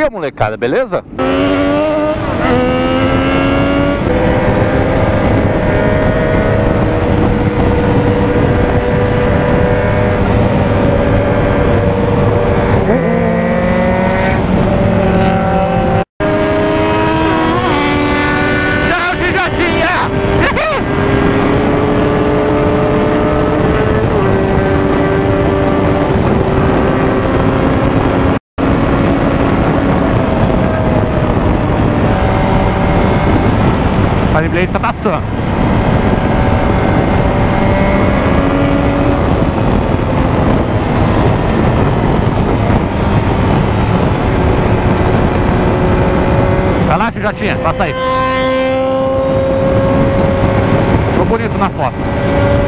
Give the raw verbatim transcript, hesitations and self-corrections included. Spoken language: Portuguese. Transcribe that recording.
dia, molecada, beleza? O Blade tá passando. Vai lá, filhotinha, passa aí. Ficou bonito na foto.